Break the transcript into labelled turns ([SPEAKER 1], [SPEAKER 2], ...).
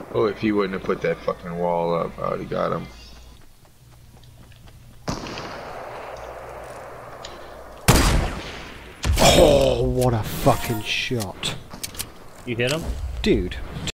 [SPEAKER 1] Oh, if he wouldn't have put that fucking wall up, I would've got him.
[SPEAKER 2] Oh, what a fucking shot.
[SPEAKER 3] You hit him?
[SPEAKER 2] Dude.